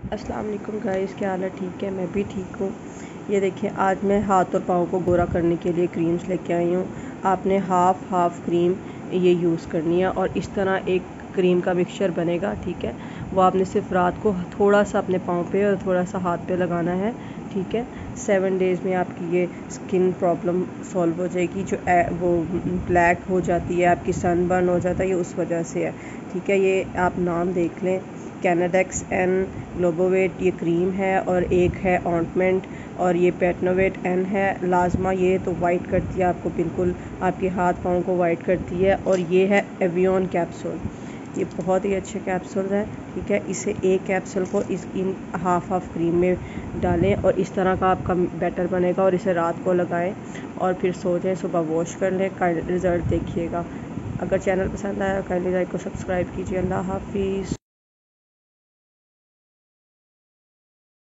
अस्सलाम वालेकुम गाइस, क्या हाल है? ठीक है, मैं भी ठीक हूँ। ये देखिए, आज मैं हाथ और पाँव को गोरा करने के लिए क्रीम्स लेके आई हूँ। आपने हाफ क्रीम ये यूज़ करनी है और इस तरह एक क्रीम का मिक्सचर बनेगा, ठीक है। वो आपने सिर्फ रात को थोड़ा सा अपने पाँव पे और थोड़ा सा हाथ पे लगाना है, ठीक है। 7 डेज़ में आपकी ये स्किन प्रॉब्लम सॉल्व हो जाएगी। जो वो ब्लैक हो जाती है, आपकी सनबर्न हो जाता है, ये उस वजह से है, ठीक है। ये आप नाम देख लें, कैनाडेक्स एन ग्लोबोवेट ये क्रीम है और एक है ऑइंटमेंट और ये पेटनोवेट एन है। लाजमा ये तो वाइट करती है आपको, बिल्कुल आपके हाथ पाँव को वाइट करती है। और ये है एवियन कैप्सूल, ये बहुत ही अच्छे कैप्सूल है, ठीक है। इसे एक कैप्सूल को इन हाफ क्रीम में डालें और इस तरह का आपका बैटर बनेगा और इसे रात को लगाएं और फिर सो जाएं, सुबह वॉश कर लें, रिज़ल्ट देखिएगा। अगर चैनल पसंद आया काइंडली लाइक को सब्सक्राइब कीजिए। अल्लाह हाफिज़।